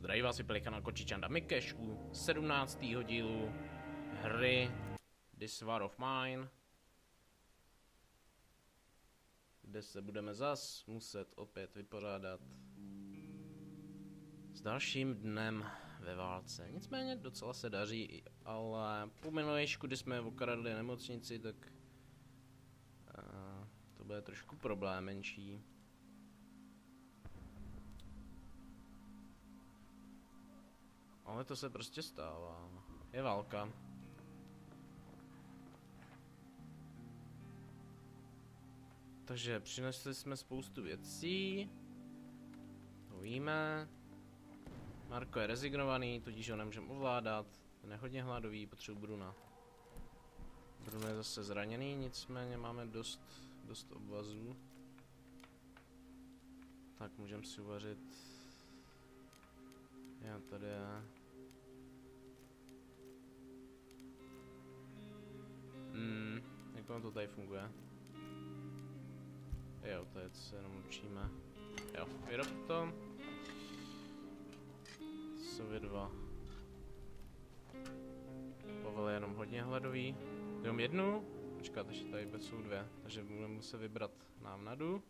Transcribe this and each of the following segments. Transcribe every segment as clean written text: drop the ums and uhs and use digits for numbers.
Zdraví vás je Pelikan Kočičanda Mikeš u 17. dílu hry This War of Mine, kde se budeme zas muset opět vypořádat s dalším dnem ve válce. Nicméně docela se daří, ale po minulejšku, kdy jsme okradli nemocnici, tak to bude trošku problém menší. Ale to se prostě stává. Je válka. Takže přinesli jsme spoustu věcí. To víme. Marko je rezignovaný, tudíž ho nemůžeme ovládat. Ten je hodně hladový, potřebuji Bruna. Bruno je zase zraněný, nicméně máme dost obvazů. Tak můžeme si uvařit. Já tady je. Jak to tady funguje? Jo, to je, co se jenom učíme. Jo, vyrob to. Jsou je dva. Pavel je jenom hodně hladový. Jenom jednu? Počkat, ještě tady jsou dvě. Takže budeme muset vybrat návnadu.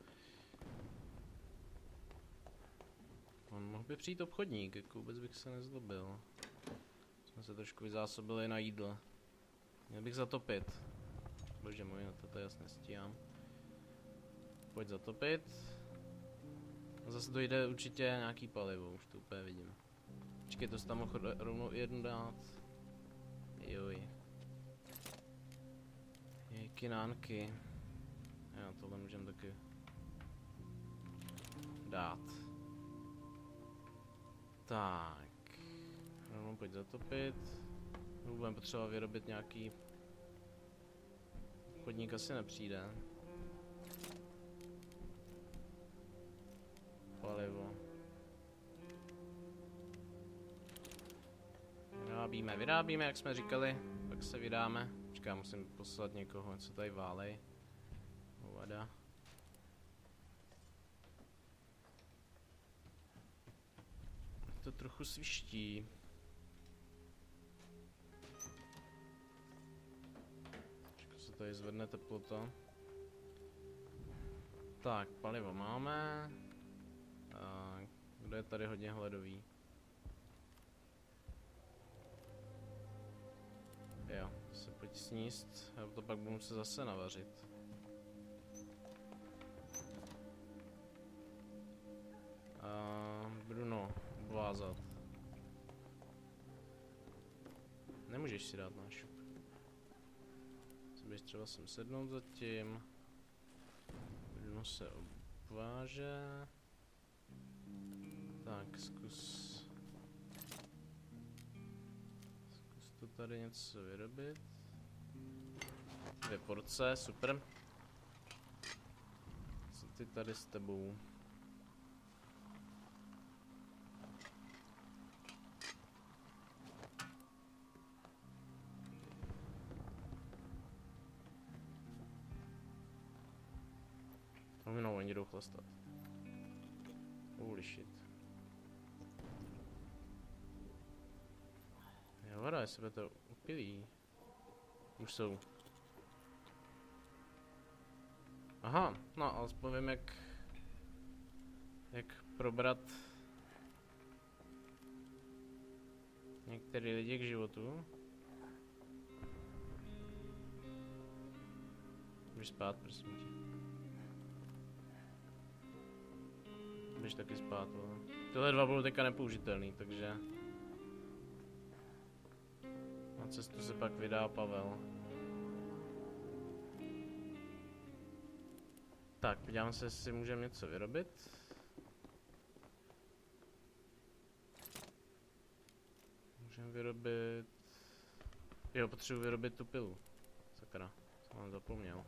On mohl by přijít obchodník, jako vůbec bych se nezlobil. Jsme se trošku vyzásobili na jídlo. Měl bych zatopit. Bože můj, no to jasně stíhám. Pojď zatopit. A zase dojde určitě nějaký palivo, už to úplně vidím. Počkej, to se tam mohl rovnou jednu dát. Joj. Jejky nánky. Jo, tohle můžeme taky dát. Tak. Rovnou pojď zatopit. Budeme potřeba vyrobit nějaký... Chodník asi nepřijde. Palivo. Vyrábíme, jak jsme říkali, pak se vydáme. Počkej, musím poslat někoho, co tady válej. Vada. To trochu sviští. Počkej, se tady zvedne teplota. Tak, palivo máme. Kdo je tady hodně hladový? Jo, to se pojď sníst, já to pak budu muset zase navařit. Bruno, obvázat. Nemůžeš si dát nášup. Běž třeba sem sednout zatím. Bruno se obváže. Tak, zkus to tady něco vyrobit. 2 porce, super. Co ty tady s tebou? No, oni jdou chlastat. Holy shit. Jo, vada, jestli by to upilí. Už jsou. Aha, no, alespoň vím, jak probrat některé lidi k životu. Můžeš spát, prosím tě. Můžeš taky spát, vole. Tyhle dva budou teďka nepoužitelný, takže... Na cestu se pak vydá Pavel. Tak, podívám se, jestli můžeme něco vyrobit. Můžeme vyrobit... Jo, potřebuji vyrobit tu pilu. Sakra, jsem vám zapomněl.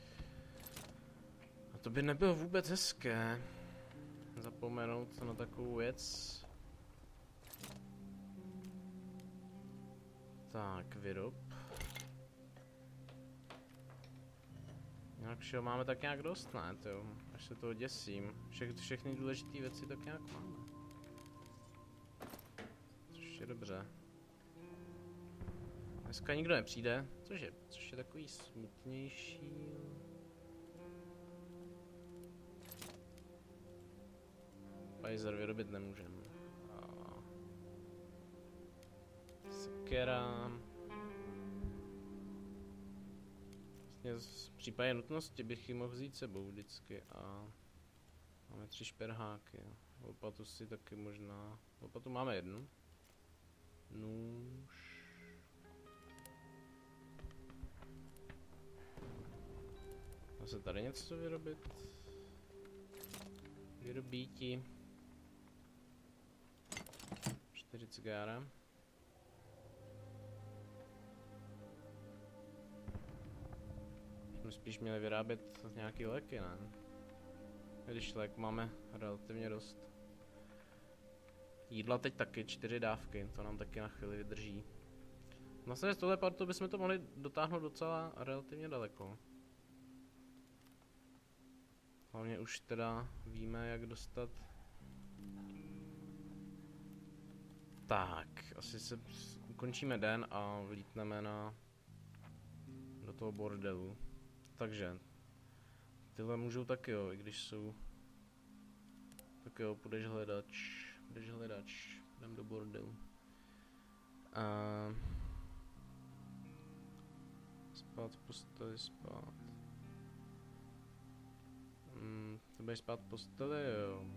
A to by nebylo vůbec hezké. Zapomenout na takovou věc. Tak, vyrob. Jinak všeho máme tak nějak dost, ne, jo? Až se toho děsím. Všechny důležité věci tak nějak máme. je dobře. Dneska nikdo nepřijde, což je takový smutnější. Pfizer vyrobit nemůžeme. Sekera. Vlastně v případě nutnosti bych ji mohl vzít sebou vždycky a máme 3 šperháky. Lopatu si taky možná. Lopatu máme jednu. Nůž. Dá se tady něco vyrobit? Vyrobíti. 4 cigára. Jsme spíš měli vyrábět nějaký léky, ne? Když lék máme relativně dost. Jídla teď taky, 4 dávky, to nám taky na chvíli vydrží. Vlastně z tohle partu bychom to mohli dotáhnout docela relativně daleko. Hlavně už teda víme, jak dostat. Tak, asi se ukončíme den a vlítneme do toho bordelu. Takže tyhle můžou taky jo, i když jsou. Tak jo, půjdeš hledač. Jdem do bordelu. Spát v posteli, spát. Ty budeš spát v posteli, jo.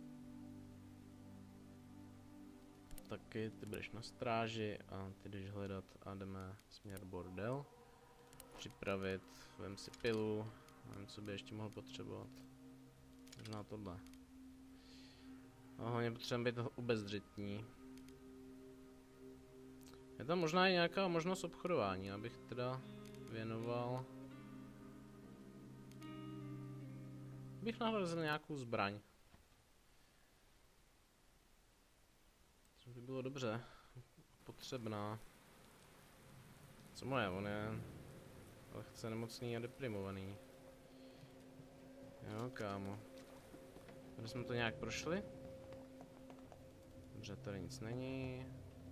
Taky, ty budeš na stráži a ty jdeš hledat a jdeme směr bordel. Připravit, vem si pilu, nevím, co by ještě mohl potřebovat. Možná tohle. A hlavně potřebujeme být obezřetní. Je tam možná i nějaká možnost obchodování, abych teda věnoval. Bych nahrazil nějakou zbraň. Co by bylo dobře. Potřebná. Co moje, on je lehce nemocný a deprimovaný. Jo, kámo. Tady jsme to nějak prošli? Dobře, tady nic není.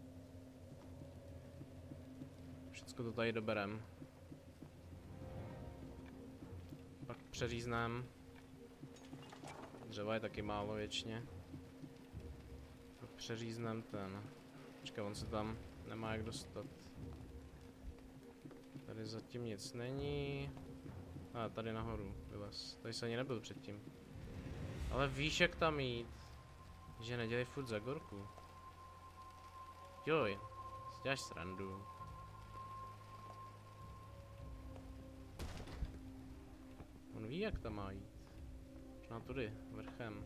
Všecko to tady doberem. Pak přeříznám. Dřeva je taky málo věčně. Pak přeříznám ten. Počkej, on se tam nemá jak dostat. Tady zatím nic není. A tady nahoru vylez. Tady se ani nebyl předtím. Ale víš, jak tam jít. Že nedělej furt za gorku. Joj, si děláš srandu. On ví, jak tam má jít. Možná tudy, vrchem.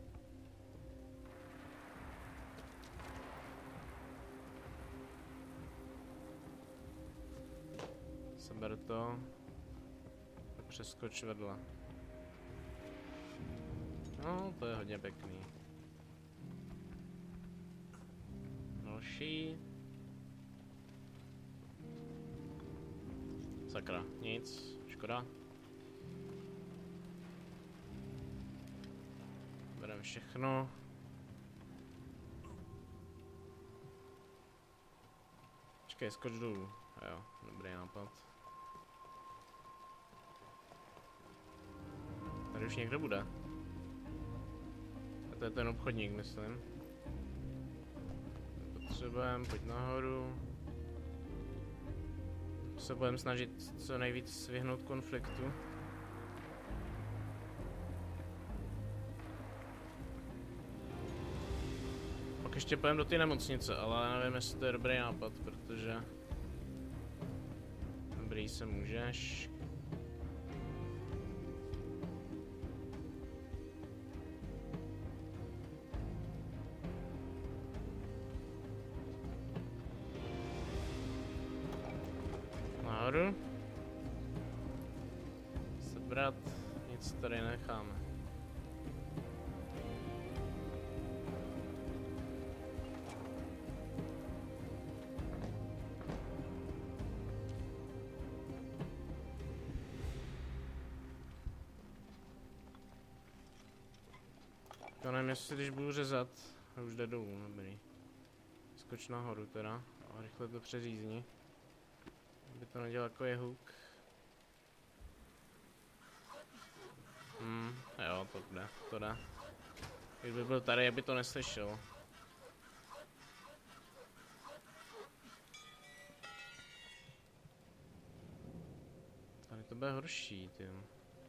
Seber to. A přeskoč vedle. No, to je hodně pěkný. Další. Sakra, nic, škoda. Bereme všechno. Počkej, skoč dolů. Jo, dobrý nápad. Tady už někdo bude. A to je ten obchodník, myslím. Potřebujeme, pojď nahoru. Se budeme snažit co nejvíc vyhnout konfliktu. Pak ještě půjdeme do té nemocnice, ale nevím, jestli to je dobrý nápad, protože... Dobrý, se můžeš. Nahoru. Sebrat, nic tady necháme. Já nevím, jestli když budu řezat, a už jde dolů, dobrý. Skoč nahoru teda. A rychle to přeřízni. Aby to nedělal jako je hook. Jo, to jde, to jde. Kdyby byl tady, aby to neslyšel. Tady to bude horší, tím.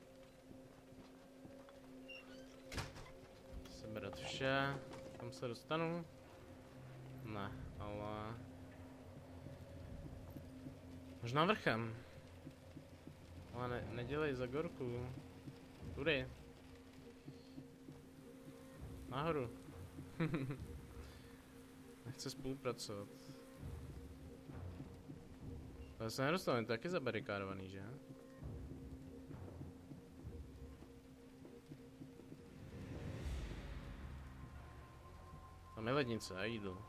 Sebrat vše. Tam se dostanu? Ne, ale... Možná vrchem. Ale nedělej za gorku. Tudy. Nahoru. Nechce spolupracovat. Ale se nedostanu, je to taky zabarikádovaný, že? Tam je lednice a jídlo.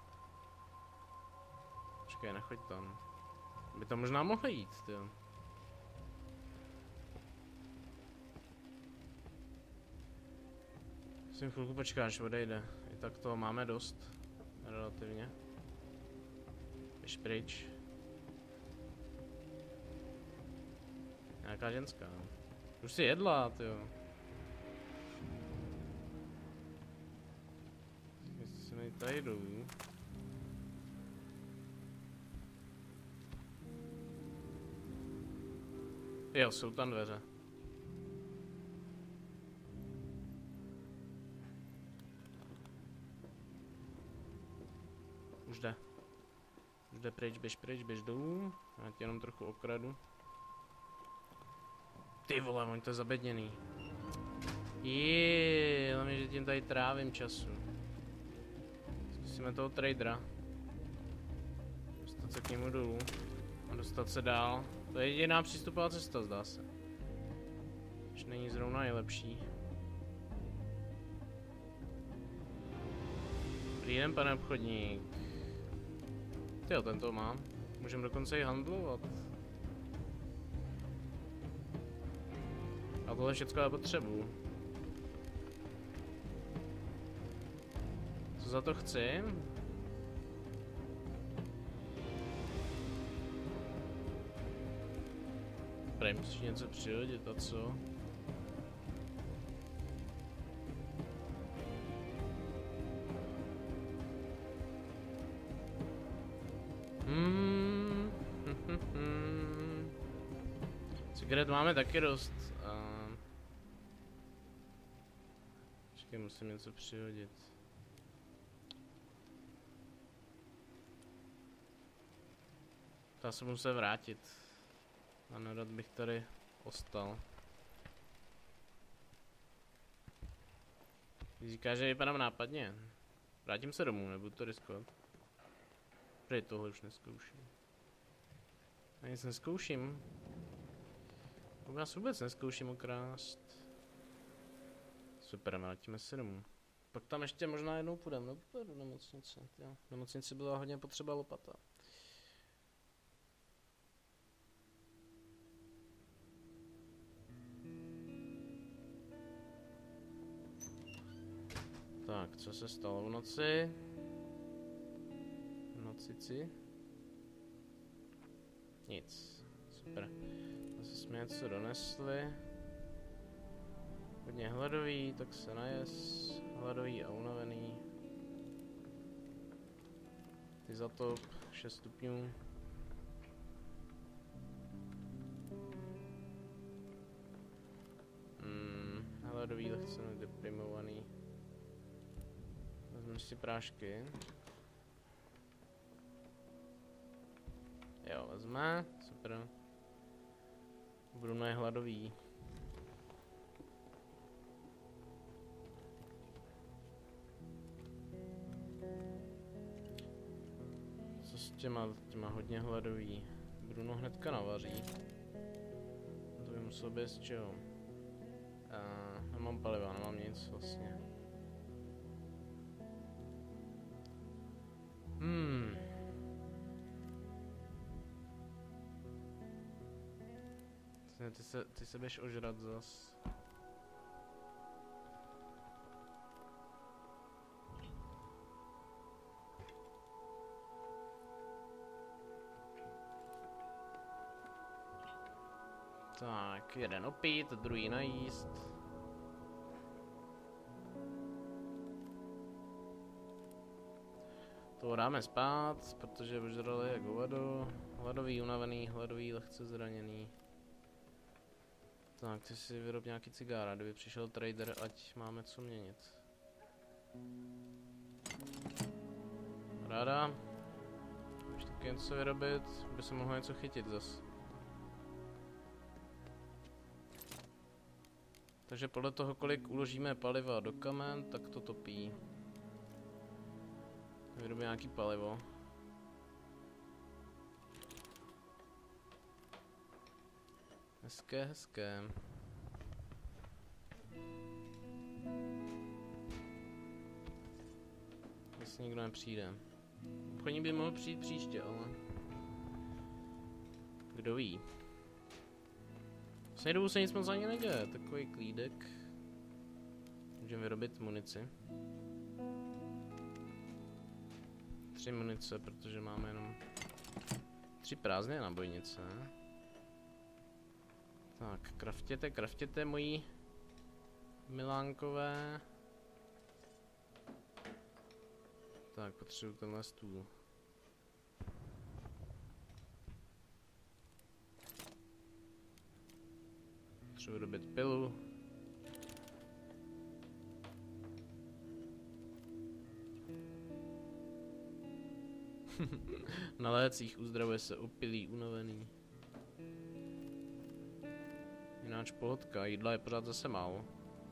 Počkej, nechoď tam. By tam možná mohlo jít, tyjo. Musím chvilku počkat, až odejde. I tak toho máme dost. Relativně. Běž pryč. Nějaká ženská. Už si jedla, tyjo. Jestli se mi tady jdu. Jo, jsou tam dveře. Už jde. Už jde pryč, běž dolů. Já tě jenom trochu okradu. Ty vole, on to je zabedněný. Jeee, hlavně, že tím tady trávím času. Zkusíme toho tradera. Dostat se k němu dolů. A dostat se dál. To je jediná přístupová cesta, zdá se. Už není zrovna nejlepší. Dobrý den, pane obchodník. Tyjo, ten to má. Můžeme dokonce i handlovat. A tohle všechno já potřebuju. Co za to chci? Prej, musíš něco přihodit, a co? Cigaret máme taky dost. Počkej, musím něco přihodit. Já se musím vrátit. A nerad bych tady ostal. Říká, že vypadám nápadně. Vrátím se domů, nebudu to riskovat. Prej, tohle už neskouším. Já nic neskouším. Já se vůbec neskouším okrást. Super, vrátíme se domů. Pak tam ještě možná jednou půjdeme, do nemocnice. Jo. V nemocnici byla hodně potřeba lopata. Tak, co se stalo v noci? V nocici? Nic. Super. Zase jsme něco donesli. Hodně hladový, tak se najes. Hladový a unavený. Ty zatop, 6 stupňů. Hladový, lehce deprimovaný. Vezmeme si prášky. Jo, vezme, super. Bruno je hladový. Co s těma hodně hladový? Bruno hnedka navaří. To by muselo být z čeho? Nemám paliva, nemám nic vlastně. Ty se běž ožrat zas. Tak, jeden opít, druhý najíst. Toho dáme spát, protože už žrali jako hovado. Hladový, unavený, hladový, lehce zraněný. Tak, ty si vyrob nějaký cigára, kdyby přišel trader, ať máme co měnit. Ráda. Už taky něco vyrobit, by se mohlo něco chytit zas. Takže podle toho, kolik uložíme paliva do kamen, tak to topí. Vyrobí nějaký palivo. Hezké, hezké. Jestli nikdo nepřijde. Obchodník by mohl přijít příště, ale... Kdo ví. Vlastně dobu se nic moc ani neděje, takový klídek. Můžeme vyrobit munici. 3 munice, protože máme jenom 3 prázdné nabojnice. Tak, kraftěte moji milánkové. Tak, potřebuji tenhle stůl. Potřebuji dobit pilu. Na lécích uzdravuje se opilý, unavený. Jináč pohodka, jídla je pořád zase málo.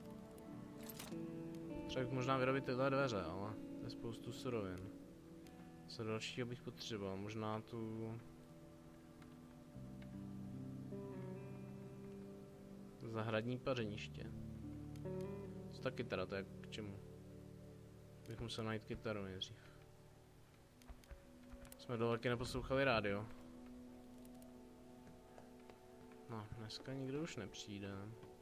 Třeba možná vyrobit tyhle dveře, ale to je spoustu surovin. Co dalšího bych potřeboval? Možná tu... Zahradní pařeniště. Co ta kytara, to je k čemu? Bych musel najít kytaru nejdřív. Jsme do velké neposlouchali rádio. No, dneska nikdo už nepřijde.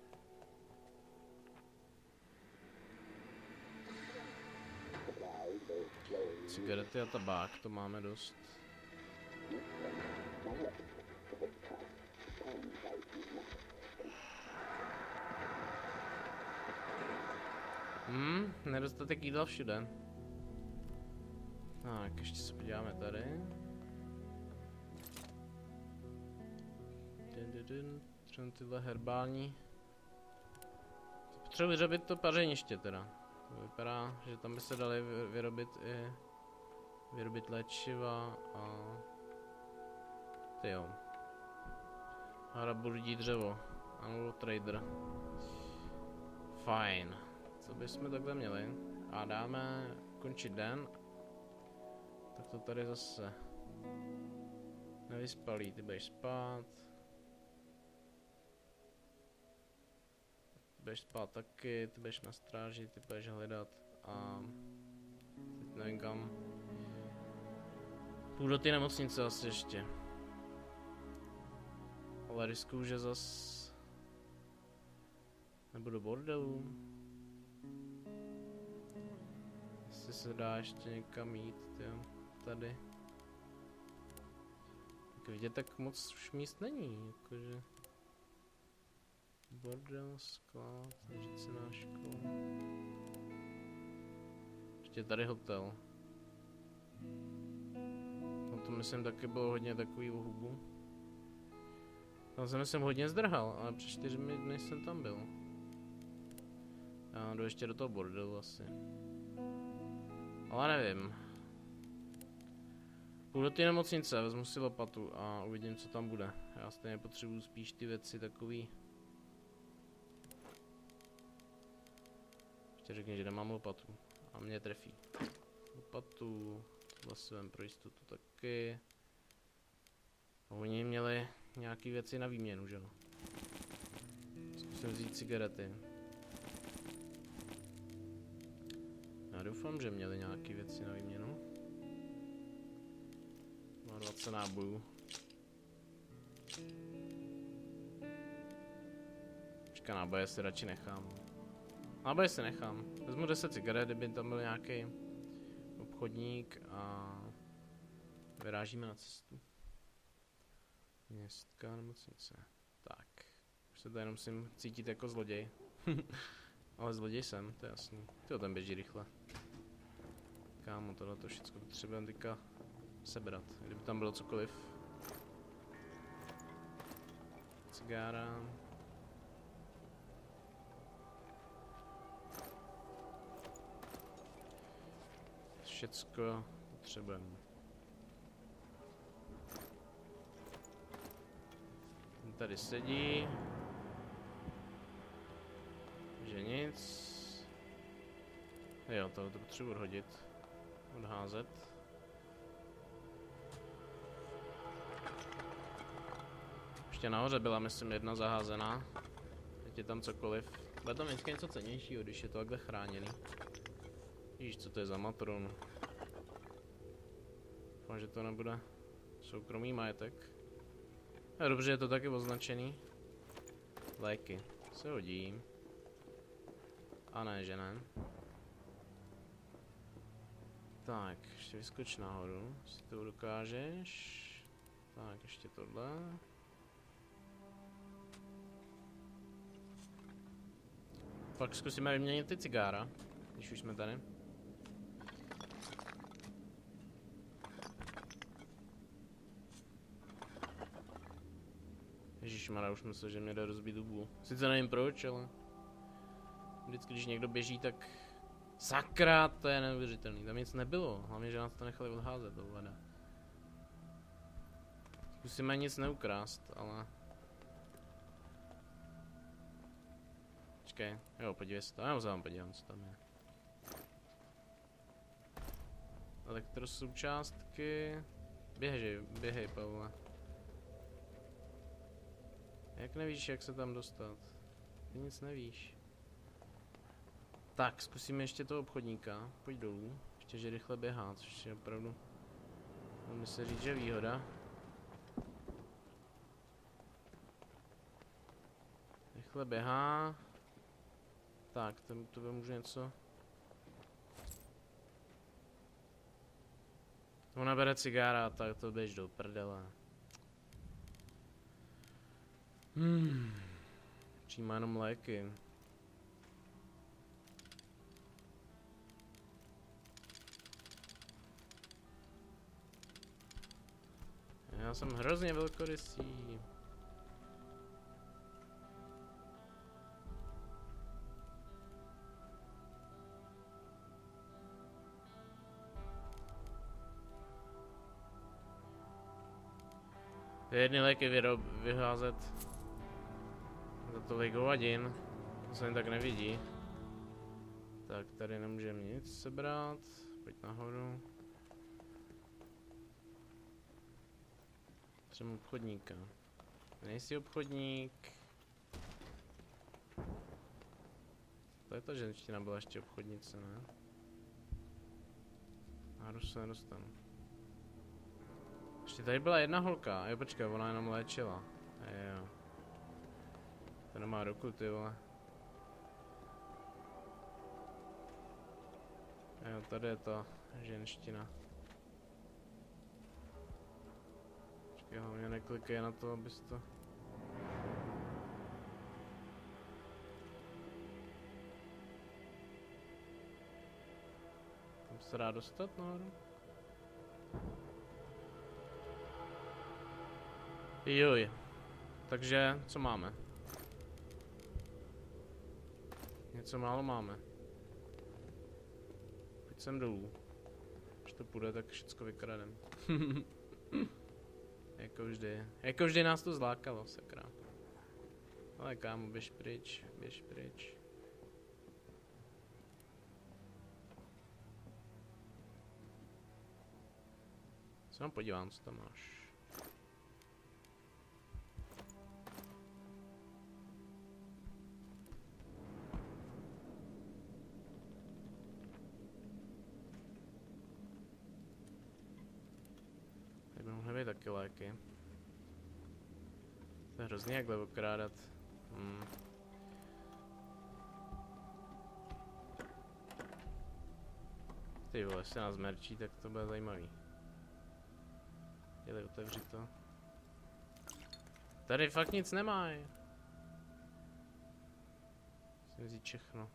Cigarety a tabák, to máme dost. Nedostatek jídla všude. Tak, ještě se podíváme tady. Třeba tyhle herbální. Potřebuji vyrobit to pařeniště teda. To vypadá, že tam by se dali vyrobit léčiva a... Tyjo. Hrabu lidí dřevo. Ano, trader. Fajn. Co bychom takhle měli? A dáme končit den. Tak to tady zase nevyspalý, ty budeš spát. Ty budeš spát taky, ty budeš na stráži, ty budeš hledat a teď nevím kam. Půjdu do té nemocnice asi ještě. Ale riskuju, že zas nebo do bordelu. Jestli se dá ještě někam jít, tyjo, tady. Jak vidět, tak moc už míst není, jakože... Bordel, sklad, řícená škola. Ještě tady hotel. Tam to myslím taky bylo hodně takový hubu. Tam jsem myslím hodně zdrhal, ale před 4 dny jsem tam byl. Já jdu ještě do toho bordelu asi. Ale nevím. Půjdu do té nemocnice, vezmu si lopatu a uvidím, co tam bude. Já stejně potřebuju spíš ty věci takový. Ještě řekni, že nemám lopatu. A mě trefí. Lopatu. Tohle si vem pro jistotu taky. Oni měli nějaký věci na výměnu, že no? Zkusím vzít cigarety. Já doufám, že měli nějaké věci na výměnu. Má 20 nábojů. Počkej, náboje si radši nechám. Náboje si nechám. Vezmu 10 cigaret, kdyby tam byl nějaký obchodník a vyrážíme na cestu. Městská nemocnice. Tak. Se to jenom musím cítit jako zloděj. Ale zloděj jsem, to je jasný. Tyjo, ten běží rychle. Kámo, tohle všechno potřebujeme teďka sebrat. Kdyby tam bylo cokoliv. Cigára. Všecko potřebujeme. Ten tady sedí. Že nic. Jo, tohle to potřebuji odhodit. Odházet. Ještě nahoře byla, myslím, jedna zaházená. Teď je tam cokoliv. Bude tam vždycky něco cennějšího, když je to takhle chráněný. Víš, co to je za matron? Doufám, že to nebude soukromý majetek. A dobře, je to taky označený. Léky. Se hodí. A ne, že ne. Tak, ještě vyskoč nahoru, jestli to dokážeš. Tak, ještě tohle. Pak zkusíme vyměnit ty cigára, když už jsme tady. Ježišmarja, už myslel, že mě jde rozbít hubu. Sice nevím proč, ale vždycky, když někdo běží, tak sakra, to je neuvěřitelný. Tam nic nebylo, hlavně, že nás to nechali odházet do vada. Zkusíme nic neukrást, ale... Počkej, jo, podívej se to, já se vám podívám, co tam je. Elektrosoučástky... Běhej, Pavle. Jak nevíš, jak se tam dostat? Ty nic nevíš. Tak, zkusíme ještě toho obchodníka. Pojď dolů. Ještě, že rychle běhá, což je opravdu... Můžeme se říct, že výhoda. Rychle běhá. Tak, to můžu něco... Ona bere cigára, tak to běž do prdele. Přijímá jenom léky. Já jsem hrozně velkorysý. Jedny léky vyházet za tolik hodin, to se jen tak nevidí. Tak tady nemůžeme nic sebrat, pojď nahoru. Třeba obchodníka. Nejsi obchodník. To je ta ženština, byla ještě obchodnice, ne? Nahoru se nedostanu. Ještě tady byla jedna holka, jo počkej, ona jenom léčila. Jo. To nemá ruku, ty vole. Jo, tady je ta ženština. Počkej, hlavně neklikej na to, abys to... Tam se dá dostat nahoru? Joj. Takže, co máme? Něco málo máme. Pojď sem dolů. Když to půjde, tak všecko vykradem. Jako vždy. Jako vždy nás to zlákalo, sakra. Ale kámo, běž pryč, běž pryč. Se nám podívám, co tam máš. Mohly být taky léky. To je hrozně jakhle okrádat. Ty vole, jestli nás merčí, tak to bude zajímavý. Jeli, otevři to. Tady fakt nic nemají. Musím vzít všechno.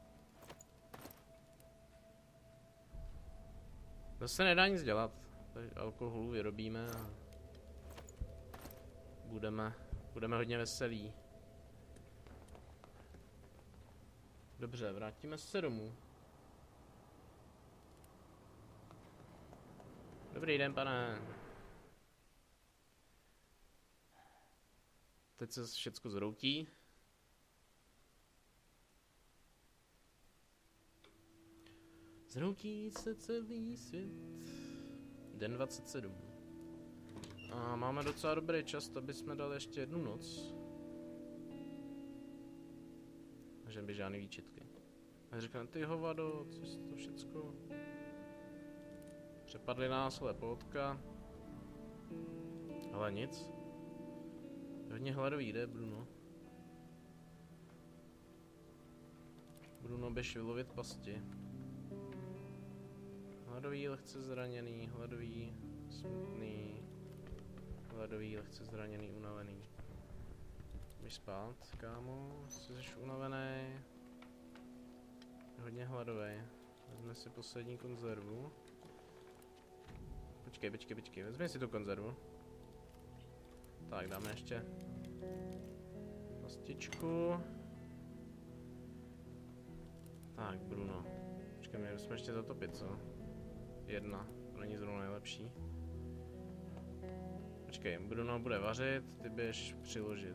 To se nedá nic dělat. Alkoholu vyrobíme a budeme hodně veselí. Dobře, vrátíme se domů. Dobrý den, pane. Teď se všecko zroutí. Zroutí se celý svět. Den 27. A máme docela dobrý čas, aby jsme dali ještě jednu noc. Takže by žádný výčitky. A říkám, ty hovado, co je to všecko? Přepadli nás, ale pohodka. Ale nic. Hodně hladový jde, Bruno. Bruno běž vylovit pasti. Hladový, lehce zraněný, hladový, smutný. Hladový, lehce zraněný, unavený. Běž spát, kámo, jsi unavený. Hodně hladový. Vezme si poslední konzervu. Počkej, vezmi si tu konzervu. Tak, dáme ještě pastičku. Tak, Bruno. Počkej, měli jsme ještě zatopit, co? Jedna, to není zrovna nejlepší. Počkej, Bruno bude vařit, ty běž přiložit.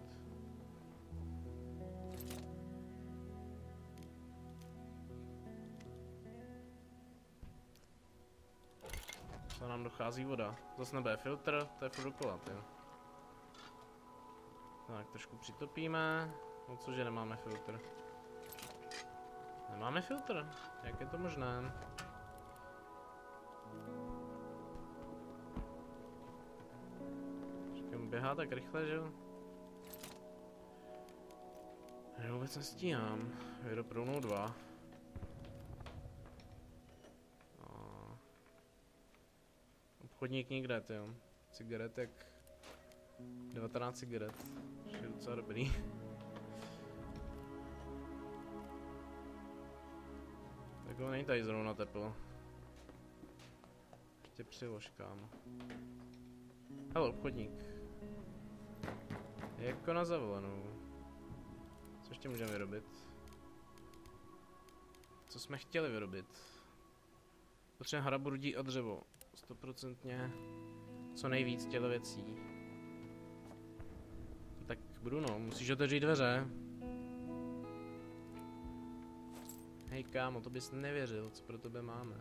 Co nám dochází voda? Zase nebude filtr, to je furt dokola, jo. Tak, trošku přitopíme. No cože nemáme filtr? Nemáme filtr? Jak je to možné? Říkám, běhá tak rychle, že jo? Já vůbec nestíhám. Jedu prounou 2. Obchodník nikde, jo. Cigaretek. 19 cigaret. Je docela dobrý. Tak to není tady zrovna teplo. Ještě přilož, kámo. Hele, obchodník. Jako na zavolenou. Co ještě můžeme vyrobit? Co jsme chtěli vyrobit? Potřebujeme hraburudí a dřevo. 100% co nejvíc těchto věcí. Tak Bruno, musíš otevřít dveře. Hej kámo, to bys nevěřil, co pro tebe máme.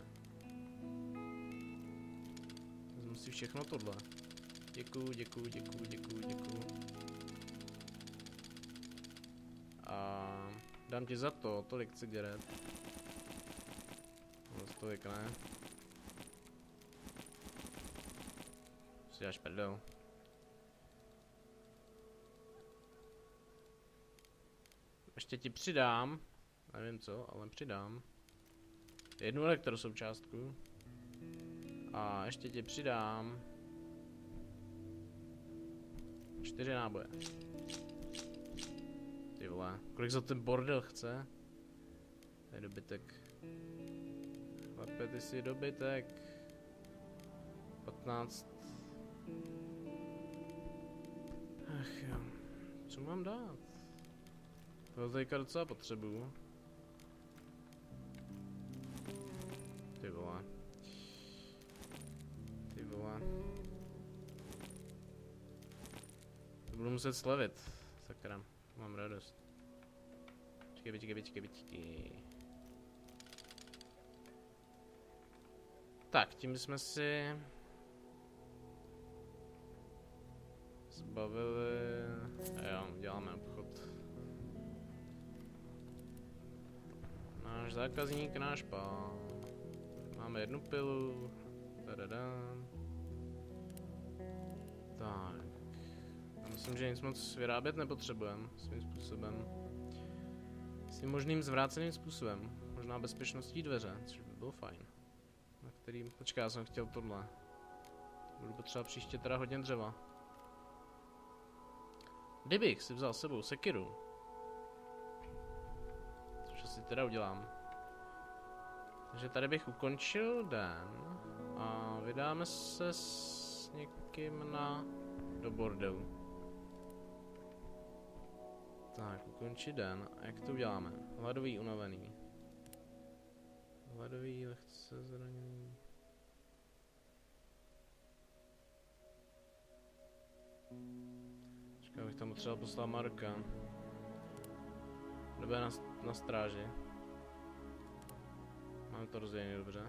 Vezmu si všechno tohle. Děkuju. A dám ti za to tolik cigaret. No, tolik ne. Si dáš prdel. Ještě ti přidám, nevím co, ale přidám jednu elektrosoučástku. A ještě ti přidám 4 náboje. Ty vole, kolik za ten bordel chce? To je dobytek. Chlape, ty jsi dobytek. 15. Ach jo, co mám dát? To teďka docela potřebuju. Ty vole. To budu muset slevit. Sakra, mám radost. Počkej. Tak, tím jsme si zbavili. A jo, děláme obchod. Náš zákazník, náš pán. Máme jednu pilu. Tadadá. Tak. Já myslím, že nic moc vyrábět nepotřebujeme svým způsobem. Svým možným zvráceným způsobem. Možná bezpečností dveře, což by bylo fajn. Na kterým... Počkej, já jsem chtěl tohle. Budu potřebovat příště teda hodně dřeva. Kdybych si vzal s sebou sekiru. si teda udělám. Takže tady bych ukončil den a vydáme se s někým do bordelu. Tak, ukončit den. A jak to uděláme? Hladový, unavený. Hladový, lehce zraněný. Čekaj, bych tam potřeboval poslat Marka. Dobře na stráži. Máme to rozdělené dobře.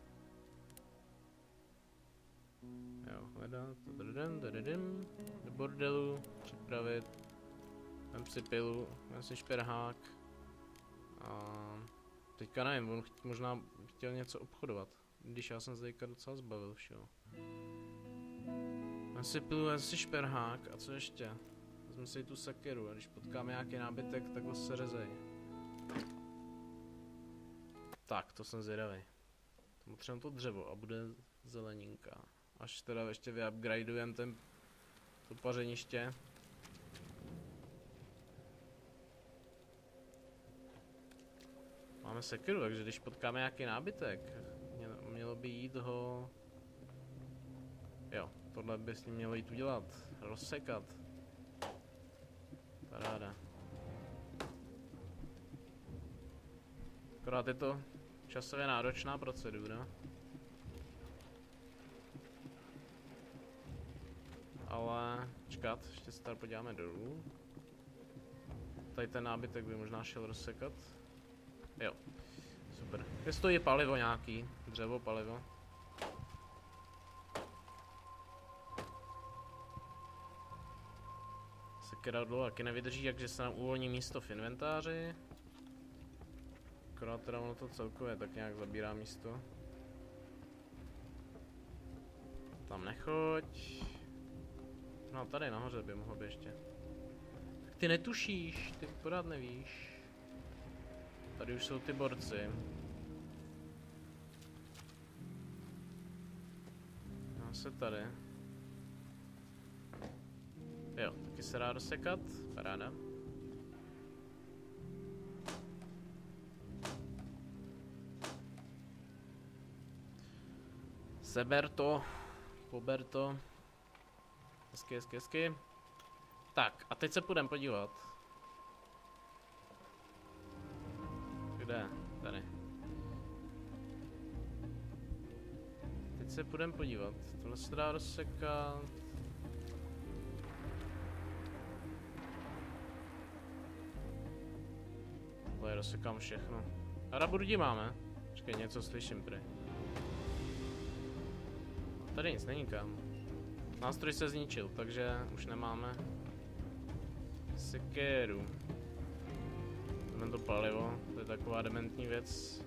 Jo, hledat, do bordelu, připravit. Vem si pilu, vem si šperhák. A teďka nevím, on možná chtěl něco obchodovat. Když já jsem se teďka docela zbavil všeho. Vem si pilu, vem si šperhák a co ještě? Vezmu si tu sakeru a když potkáme nějaký nábytek, takhle se rezej. Tak, to jsem zvědavý. Potřebujeme to dřevo a bude zeleninka. Až teda ještě vyupgradujeme to pařeniště. Máme sekiru, takže když potkáme nějaký nábytek, mělo by jít ho... Jo, tohle by s ním mělo jít udělat. Rozsekat. Paráda. Akorát je to časově náročná procedura. Ale čekat, ještě se tady podíváme dolů. Tady ten nábytek by možná šel rozsekat. Jo, super. Kde stojí palivo nějaký, dřevo, palivo. Sekera dlouho taky nevydrží, takže se nám uvolní místo v inventáři. Akorát teda ono to celkově tak nějak zabírá místo. Tam nechoď. No tady nahoře by mohl být ještě. Tak ty netušíš, ty pořád nevíš. Tady už jsou ty borci. No se tady. Jo, taky se dá rozsekat, paráda. Seber to, pober to. Hezky, hezky, hezky. Tak, a teď se půjdeme podívat. Kde? Tady. Teď se půjdeme podívat. Tohle se dá rozsekat. Tohle rozsekám všechno. A raburdi máme. Počkej, něco slyším prý. Tady nic není kam. Nástroj se zničil, takže už nemáme sekéru. Jdeme to palivo, to je taková dementní věc.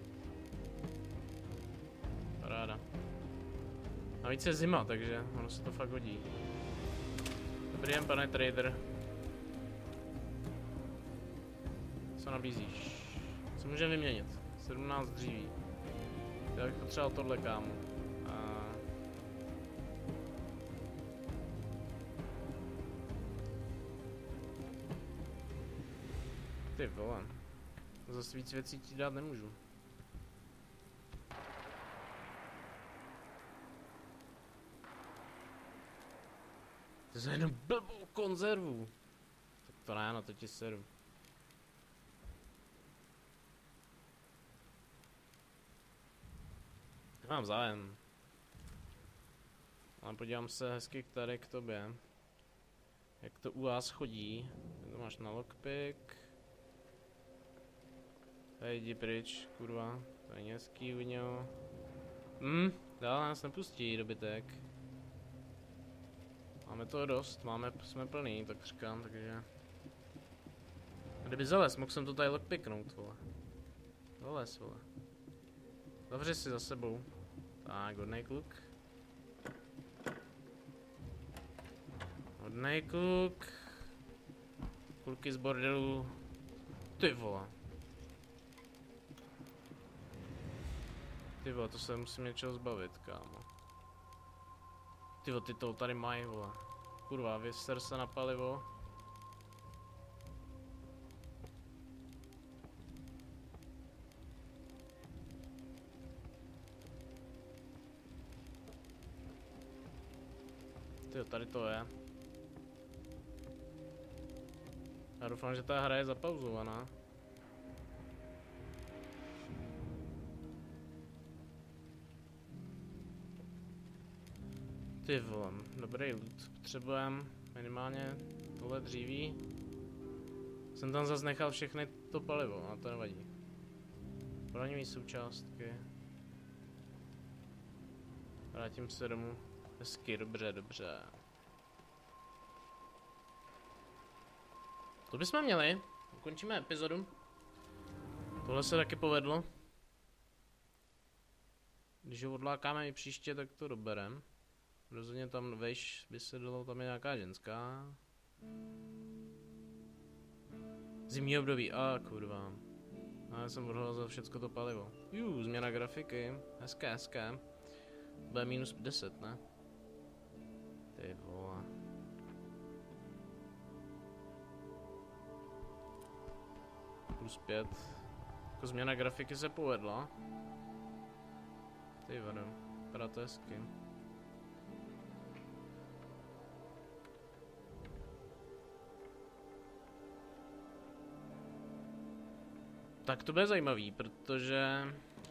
Paráda. Navíc je zima, takže ono se to fakt hodí. Dobrý den, pane trader. Co nabízíš? Co můžeme vyměnit? 17 dříví. Já bych potřeboval tohle, kámo. Ty vole. Zase víc věcí ti dát nemůžu. To je za jednu blbou konzervu. Tak to ne, no to ti seru. Mám zájem. Ale podívám se hezky tady k tobě. Jak to u vás chodí. To máš na lockpick. Tady jdi pryč, kurva. To je hezký u něho. Dál nás nepustí dobytek. Máme toho dost, jsme plný, tak říkám, takže... Kdyby zales, mohl jsem to tady lockpicknout, vole. Zales, vole. Zavři si za sebou. Tak, hodnej kluk. Hodnej kluk. Kluky z bordelu. Ty vole. Ty vole, to se musím něčeho zbavit, kámo. Ty vole, ty to tady mají, vole. Kurva, vyser se na palivo. Tyjo, tady to je. Já doufám, že ta hra je zapauzovaná. Ty vole, dobrý loot. Potřebujeme minimálně tohle dříví. Jsem tam zase nechal všechny to palivo, a to nevadí. Braňové součástky. Vrátím se domů. Hezky, dobře, dobře. To bychom měli. Ukončíme epizodu. Tohle se taky povedlo. Když ho odlákáme i příště, tak to doberem. Rozhodně tam vejš by se dalo, tam je nějaká ženská. Zimní období, kurva. Já jsem odhlásil všecko to palivo. Změna grafiky. Hezké, hezké. Bude minus 10, ne? Ty vole. Plus 5. Jako změna grafiky se povedla. Ty vado. Vypadá to hezky. Tak to bude zajímavý, protože...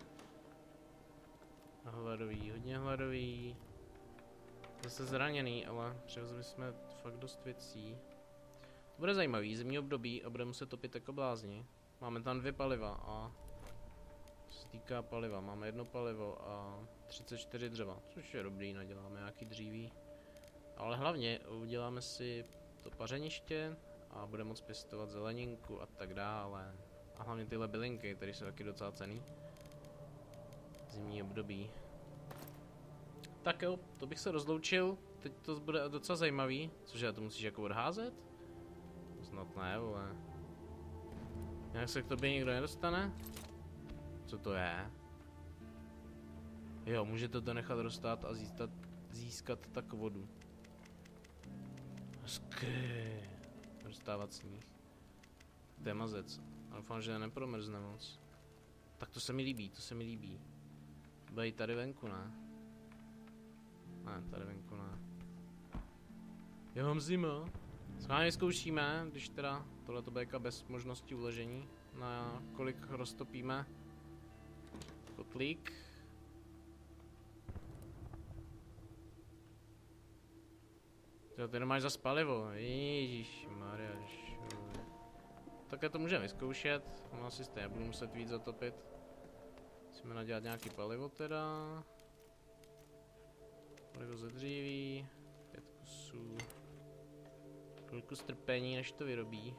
Hladový, hodně hladový. Zase zraněný, ale převezli jsme fakt dost věcí. To bude zajímavý, zimní období a budeme muset topit jako blázni. Máme tam 2 paliva a... Co se týká paliva, máme 1 palivo a 34 dřeva, což je dobrý, naděláme nějaký dříví. Ale hlavně uděláme si to pařeniště a budeme moct pěstovat zeleninku a tak dále. A hlavně tyhle bylinky, které jsou taky docela cenný. Zimní období. Tak jo, to bych se rozloučil. Teď to bude docela zajímavý. Cože, to musíš jako odházet? Snad ne, vole. Nějak se k tobě nikdo nedostane? Co to je? Jo, můžete to nechat rozstát a získat tak vodu. Hezky. Rozstávat sníh. To je mazec. A doufám, že nepromrzne moc. Tak to se mi líbí, to se mi líbí. Bude i tady venku, ne? Ne, tady venku ne. Já mám zima. Schválně zkoušíme, když teda tohle to bude bez možnosti uložení. Na kolik roztopíme kotlík. Ty nemáš zas palivo. Ježišmarja. Také to můžeme vyzkoušet. No asi stejně budu muset víc zatopit. Musíme nadělat nějaký palivo teda. Palivo ze dříví. 5 kusů. Chvilku strpení, než to vyrobí.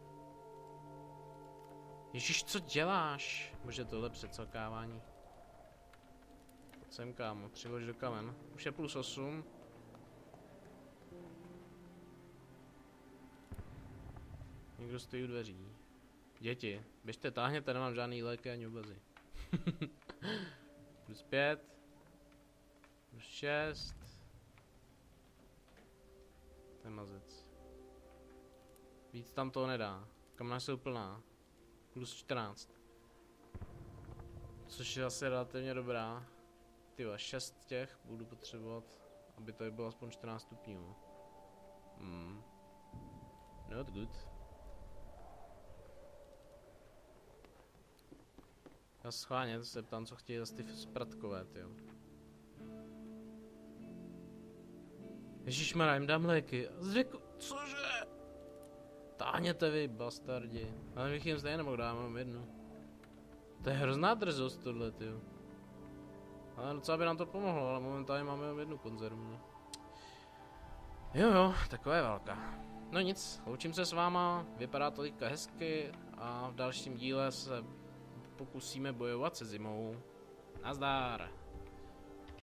Ježíš, co děláš? Bože, tohle předcelkávání. Pojď sem, kámo, přilož do kamen. Už je plus 8. Někdo stojí u dveří. Děti, běžte, táhněte, nemám žádný léky ani obazy. Plus 5. Plus 6. To je mazec. Víc tam toho nedá. Kamna jsou plná. Plus 14. Což je asi relativně dobrá. Tyva, 6 těch budu potřebovat, aby to bylo aspoň 14 stupňů. Not good. Já schválně se ptám, co chtějí zase ty spratkové, tyjo. Ježišmarja, jim dám léky. Cože? Táhněte vy, bastardi. Ale bych jim stejně nemohl dát, mám 1. To je hrozná drzost tohle, tyjo. Ale docela by nám to pomohlo, ale momentálně máme jenom 1 konzervu. Jo, taková je válka. No nic, loučím se s váma, vypadá to teďka hezky a v dalším díle se pokusíme bojovat se zimou. Nazdar!